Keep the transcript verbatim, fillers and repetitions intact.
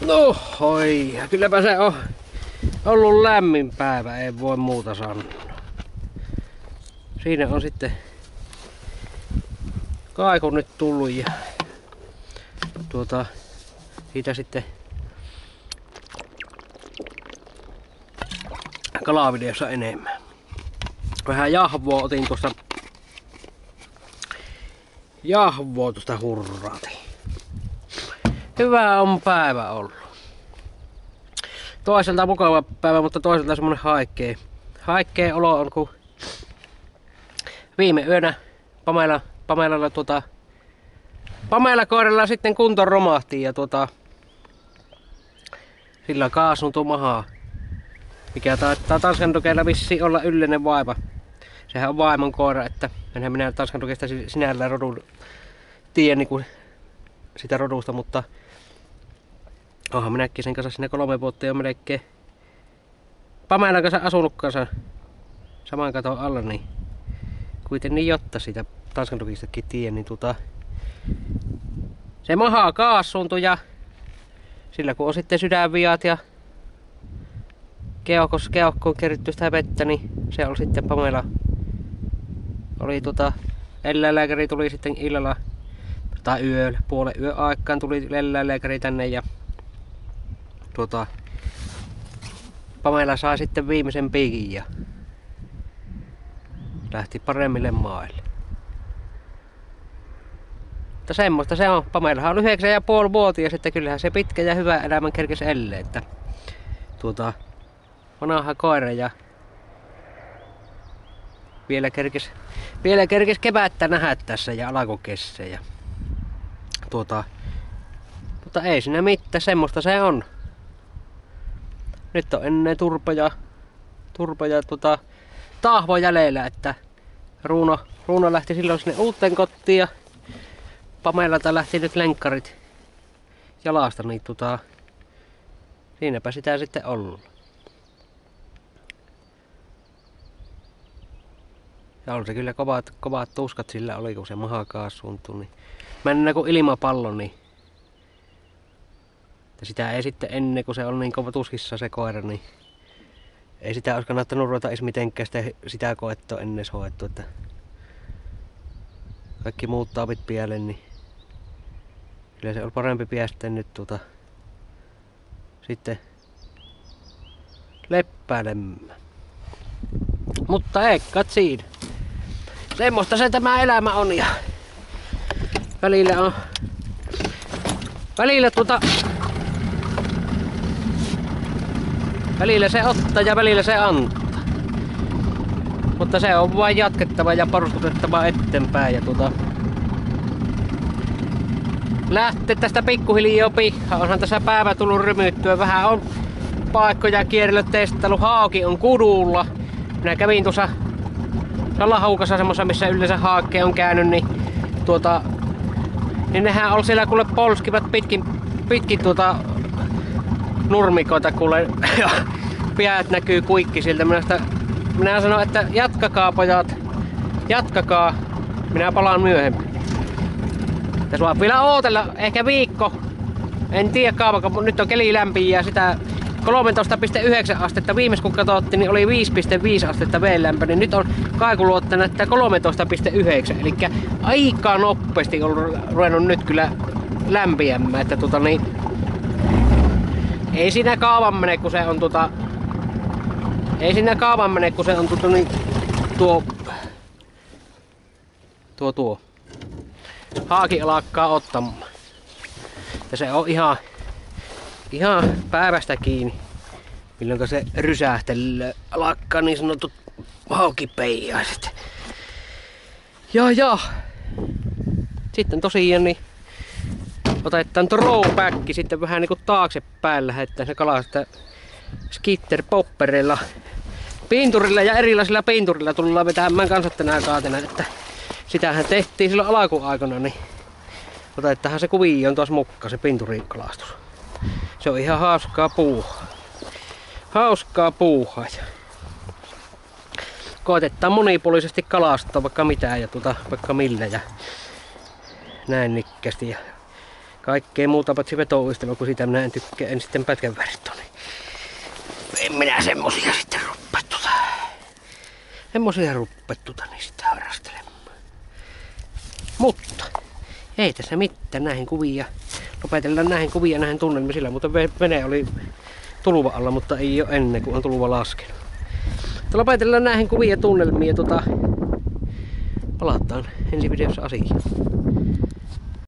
No hoi, kylläpä se on ollut lämmin päivä, ei voi muuta sanoa. Siinä on sitten kaiku nyt tullut ja tuota, siitä sitten kalavideossa enemmän. Vähän jahvoa otin tuosta, jahvoa tuosta hurraatiin. Hyvä on päivä ollut. Toiselta mukava päivä, mutta toiselta semmonen haikkee. Haikkee olo on, kun viime yönä Pamela, Pamelalla tuota, Pamela koiralla sitten kunto romahti ja tuota, sillä kaasuntui mahaa. Mikä taitaa tanskantukeilla vissiin olla yleinen vaiva. Sehän on vaimon koira, että enhän minä tanskantukeista sinällään rodun tiedä niin sitä rodusta, mutta oonhan minäkin sen kanssa siinä kolme vuotta jo melkein Pamelan kanssa asunut kanssa saman katon alla, niin kuitenkin jotta sitä tanskantukistakin tiedä, niin tota, se maha kaasuntui ja sillä kun on sitten sydänviat ja keuhkos, keuhkoon keritty sitä vettä, niin se oli sitten Pamela. Oli tota, eläinlääkäri tuli sitten illalla tai yöllä, puolen yön aikaan tuli eläinlääkäri tänne ja tuota, Pamela sai sitten viimeisen piikin ja lähti paremmille maille. Mutta semmoista se on. Pamelahan on yhdeksän ja puoli vuotias, että kyllähän se pitkä ja hyvä elämän kerkes elle, että tuota, vanha koira ja vielä kerkes, vielä kerkes kevättä nähdä tässä ja alkukessä ja tuota, mutta ei siinä mitään, semmoista se on. Nyt on ennen turpoja, turpoja tuota, tahvo jäljellä, että Ruuno, Ruuno lähti silloin sinne uuteen kotiin ja Pamelalta lähti nyt lenkkarit jalasta, niin tuota, siinäpä sitä sitten ollut. Ja on se kyllä kovat, kovat tuskat sillä oli, kun se maha kaasuuntui. Niin mennään kuin ilmapallo, niin ja sitä ei sitten ennen, kun se on niin kova tuskissa se koira, niin ei sitä olisi kannattanut ruveta edes mitenkään sitä, sitä koettua ennen hoettu, että kaikki muut taapit pielle, niin kyllä se on parempi päästä nyt tuota sitten leppäilemään. Mutta ei kat siinä. Semmoista se tämä elämä on ja välillä on välillä tuota välillä se ottaa ja välillä se antaa. Mutta se on vain jatkettava ja porskutettava eteenpäin ja tuota lähtee tästä pikkuhiljaa pihaan. Onhan tässä päivä tullut rymyttyä. Vähän on paikkoja kierrellyt testailu. Hauki on kudulla. Minä kävin tuossa Salahaukassa semmossa, missä yleensä haakke on käynyt, niin tuota, niin nehän oli siellä kuule polskivat pitkin, pitkin tuota nurmikoita kuule ja päät näkyy kuikki siltä. Minä, sitä, minä sanon, että jatkakaa pojat, jatkakaa, minä palaan myöhemmin. Ja sua vielä ootella ehkä viikko, en tiedä kauanko, mutta nyt on keli lämpiä ja sitä kolmetoista pilkku yhdeksän astetta, viimeis kun katsottiin, niin oli viisi pilkku viisi astetta veden lämpö, niin nyt on kaikuluotta näyttää kolmetoista pilkku yhdeksän, eli aika nopeasti on ruvennut nyt kyllä lämpiämään, että tota niin, ei siinä kaavan mene, kun se on tota, ei siinä kaavan mene, kun se on tota niin, tuo, tuo tuo, haaki alkaa ottamaan, ja se on ihan Ihan päivästä kiinni, milloin se rysähtelee, alkaa niin sanotut haukipeiaiset. Ja ja, sitten tosiaan niin otetaan throwback sitten vähän niinku taaksepäin, lähdetään se kala sitä skitter-popperilla, pinturilla ja erilaisilla pinturilla tullaan vetämään kanssa tänä kaatena, että sitähän tehtiin silloin alkuaikana, niin otetaan se kuvioon tuossa mukaan, se pinturikalastus. Se on ihan hauskaa puuhaa. Hauskaa puuhaa. Koetetaan monipuolisesti kalastaa vaikka mitään ja tuota, vaikka millä ja näin nikkästi. Ja kaikkea muuta paitsi vetouistelua, kun siitä minä en tykkää, en sitten pätkän vertoni. En minä semmosia sitten ruppea tuota. Semmosia ruppea tuota niin sitten harrastelemaan. Mutta ei tässä mitään, näihin kuvia. Lopetellaan näihin kuvia, näihin tunnelmiin sillä, mutta vene oli tulva alla, mutta ei ole ennen kuin on tulva laskenut. Mutta lopetellaan näihin kuvia tunnelmiin ja tota, palataan ensi videossa asiaan.